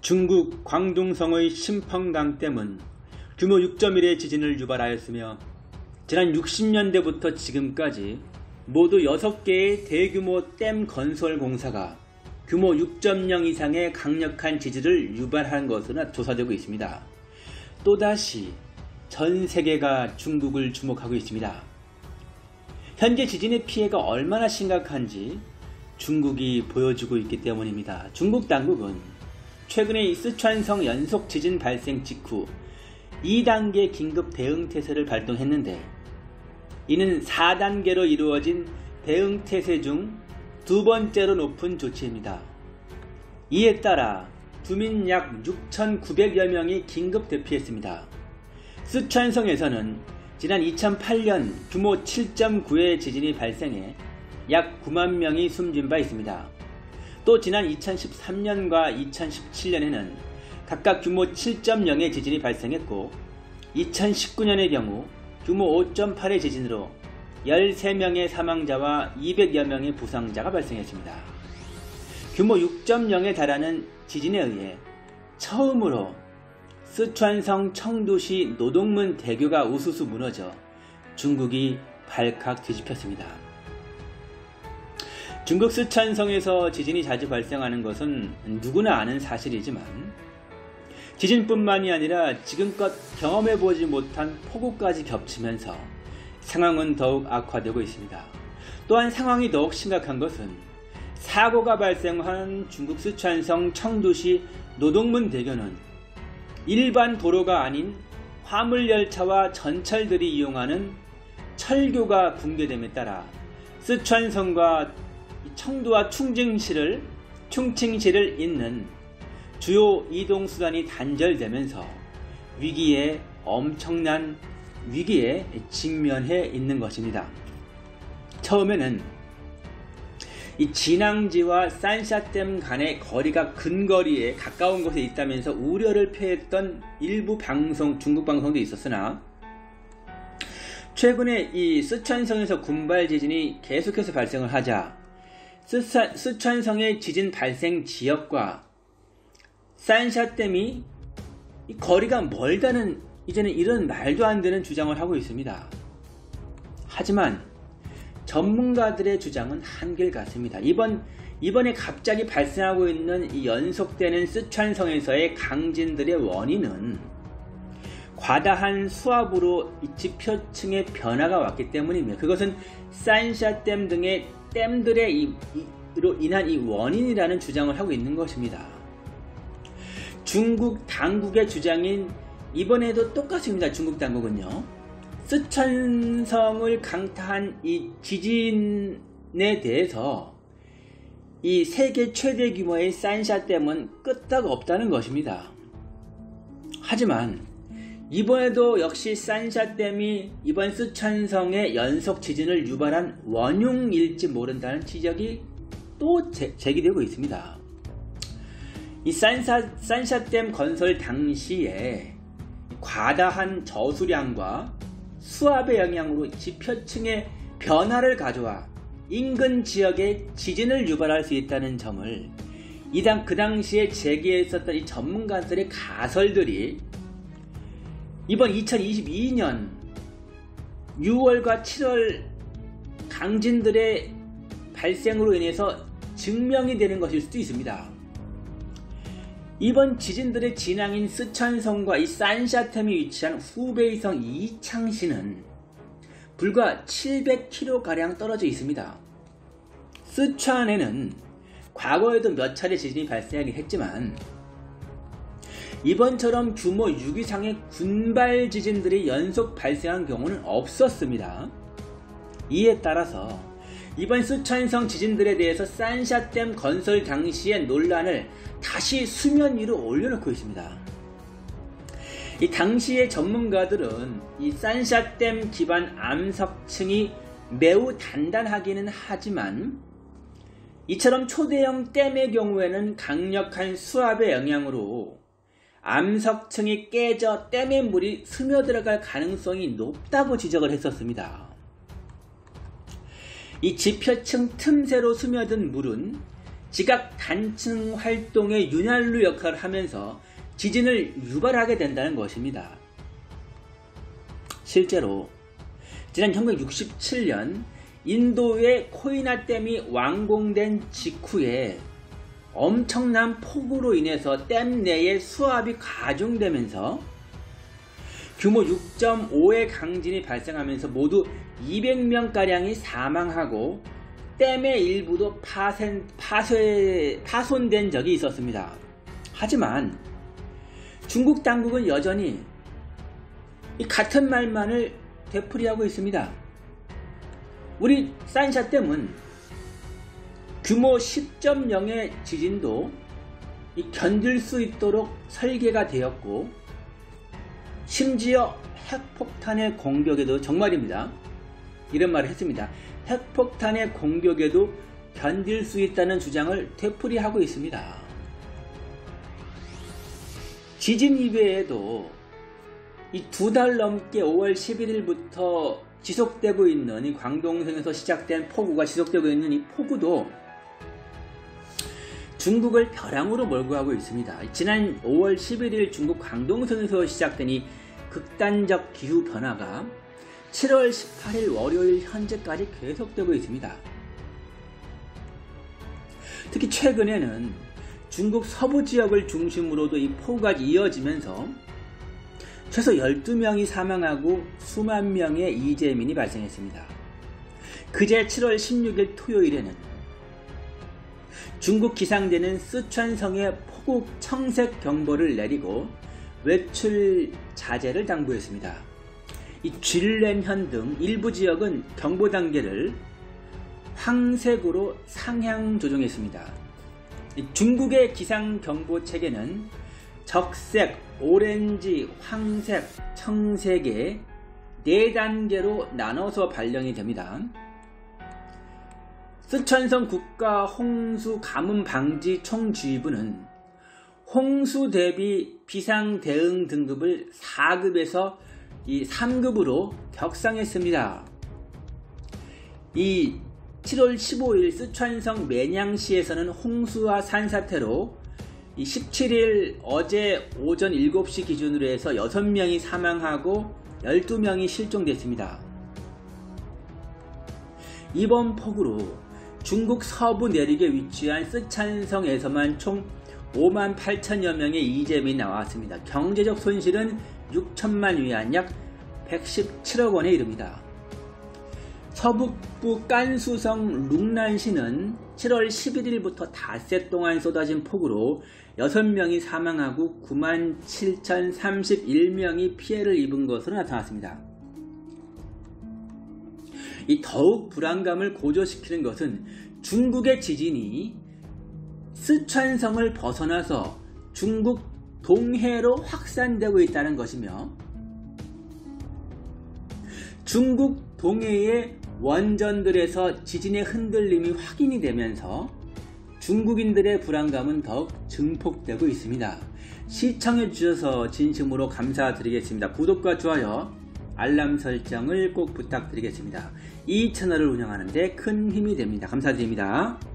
중국 광둥성의 신펑강댐은 규모 6.1의 지진을 유발하였으며 지난 60년대부터 지금까지 모두 6개의 대규모 댐 건설 공사가 규모 6.0 이상의 강력한 지진을 유발한 것으로 조사되고 있습니다. 또다시 전 세계가 중국을 주목하고 있습니다. 현재 지진의 피해가 얼마나 심각한지 중국이 보여주고 있기 때문입니다. 중국 당국은 최근에 이 쓰촨성 연속 지진 발생 직후 2단계 긴급 대응태세를 발동했는데, 이는 4단계로 이루어진 대응태세 중 두 번째로 높은 조치입니다. 이에 따라 주민 약 6,900여 명이 긴급 대피했습니다. 쓰촨성에서는 지난 2008년 규모 7.9의 지진이 발생해 약 9만 명이 숨진 바 있습니다. 또 지난 2013년과 2017년에는 각각 규모 7.0의 지진이 발생했고, 2019년의 경우 규모 5.8의 지진으로 13명의 사망자와 200여 명의 부상자가 발생했습니다. 규모 6.0에 달하는 지진에 의해 처음으로 쓰촨성 청두시 노동문 대교가 우수수 무너져 중국이 발칵 뒤집혔습니다. 중국 쓰촨성에서 지진이 자주 발생하는 것은 누구나 아는 사실이지만, 지진뿐만이 아니라 지금껏 경험해보지 못한 폭우까지 겹치면서 상황은 더욱 악화되고 있습니다. 또한 상황이 더욱 심각한 것은 사고가 발생한 중국 쓰촨성 청두시 노동문 대교는 일반 도로가 아닌 화물열차와 전철들이 이용하는 철교가 붕괴됨에 따라 쓰촨성과 청두와 충칭시를 잇는 주요 이동수단이 단절되면서 엄청난 위기에 직면해 있는 것입니다. 처음에는 이 진앙지와 산샤댐 간의 거리가 근거리에 가까운 곳에 있다면서 우려를 표했던 일부 중국 방송도 있었으나, 최근에 이 쓰촨성에서 군발 지진이 계속해서 발생을 하자 쓰촨성의 지진 발생 지역과 산샤댐이 거리가 멀다는 이제는 이런 말도 안 되는 주장을 하고 있습니다. 하지만 전문가들의 주장은 한결같습니다. 이번에 갑자기 발생하고 있는 이 연속되는 쓰촨성에서의 강진들의 원인은 과다한 수압으로 이 지표층의 변화가 왔기 때문입니다. 그것은 산샤댐 등의 댐들의 이로 인한 이 원인이라는 주장을 하고 있는 것입니다. 중국 당국의 주장인 이번에도 똑같습니다. 중국 당국은요, 쓰촨성을 강타한 이 지진에 대해서 이 세계 최대 규모의 산샤댐은 끄떡 없다는 것입니다. 하지만 이번에도 역시 산샤댐이 이번 쓰촨성의 연속 지진을 유발한 원흉일지 모른다는 지적이 또 제기되고 있습니다. 이 산샤댐 건설 당시에 과다한 저수량과 수압의 영향으로 지표층의 변화를 가져와 인근 지역에 지진을 유발할 수 있다는 점을 그 당시에 제기했었던 이 전문가들의 가설들이 이번 2022년 6월과 7월 강진들의 발생으로 인해서 증명이 되는 것일 수도 있습니다. 이번 지진들의 진앙인 쓰촨성과 이 산샤댐이 위치한 후베이성 이창시는 불과 700km가량 떨어져 있습니다. 쓰촨에는 과거에도 몇 차례 지진이 발생하긴 했지만, 이번처럼 규모 6 이상의 군발 지진들이 연속 발생한 경우는 없었습니다. 이에 따라서 이번 쓰촨성 지진들에 대해서 산샤댐 건설 당시의 논란을 다시 수면 위로 올려놓고 있습니다. 이 당시의 전문가들은 이 산샤댐 기반 암석층이 매우 단단하기는 하지만, 이처럼 초대형 댐의 경우에는 강력한 수압의 영향으로 암석층이 깨져 댐의 물이 스며들어갈 가능성이 높다고 지적을 했었습니다. 이 지표층 틈새로 스며든 물은 지각 단층 활동의 윤활유 역할을 하면서 지진을 유발하게 된다는 것입니다. 실제로 지난 1967년 인도의 코이나 댐이 완공된 직후에 엄청난 폭우로 인해서 댐 내의 수압이 가중되면서 규모 6.5의 강진이 발생하면서 모두 200명가량이 사망하고 댐의 일부도 파손된 적이 있었습니다. 하지만 중국 당국은 여전히 이 같은 말만을 되풀이하고 있습니다. 우리 산샤댐은 규모 10.0의 지진도 견딜 수 있도록 설계가 되었고 심지어 핵폭탄의 공격에도 정말입니다. 이런 말을 했습니다. 핵폭탄의 공격에도 견딜 수 있다는 주장을 되풀이하고 있습니다. 지진 이외에도 이 2달 넘게 5월 11일부터 지속되고 있는 이 광동성에서 시작된 폭우가 지속되고 있는 이 폭우도 중국을 벼랑으로 몰고 가고 있습니다. 지난 5월 11일 중국 광동성에서 시작된 이 극단적 기후 변화가 7월 18일 월요일 현재까지 계속되고 있습니다. 특히 최근에는 중국 서부 지역을 중심으로도 이 폭우가 이어지면서 최소 12명이 사망하고 수만 명의 이재민이 발생했습니다. 그제 7월 16일 토요일에는 중국 기상대는 쓰촨성에 폭우 청색 경보를 내리고 외출 자제를 당부했습니다. 이 쥘렌현 등 일부 지역은 경보 단계를 황색으로 상향 조정했습니다. 중국의 기상 경보 체계는 적색, 오렌지, 황색, 청색의 4단계로 나눠서 발령이 됩니다. 쓰촨성 국가 홍수 가뭄 방지 총주의부는 홍수 대비 비상 대응 등급을 4급에서 3급으로 격상했습니다. 이 7월 15일 쓰촨성 매냥시에서는 홍수와 산사태로 17일 어제 오전 7시 기준으로 해서 6명이 사망하고 12명이 실종됐습니다. 이번 폭우로 중국 서부 내륙에 위치한 쓰촨성에서만 총 5만 8천여 명의 이재민이 나왔습니다. 경제적 손실은 6천만 위안 약 117억 원에 이릅니다. 서북부 깐수성 룽난시는 7월 11일부터 닷새 동안 쏟아진 폭우로 6명이 사망하고 9만 7,031명이 피해를 입은 것으로 나타났습니다. 이 더욱 불안감을 고조시키는 것은 중국의 지진이 쓰촨성을 벗어나서 중국 동해로 확산되고 있다는 것이며 중국 동해의 원전들에서 지진의 흔들림이 확인이 되면서 중국인들의 불안감은 더욱 증폭되고 있습니다. 시청해 주셔서 진심으로 감사드리겠습니다. 구독과 좋아요, 알람 설정을 꼭 부탁드리겠습니다. 이 채널을 운영하는 데 큰 힘이 됩니다. 감사드립니다.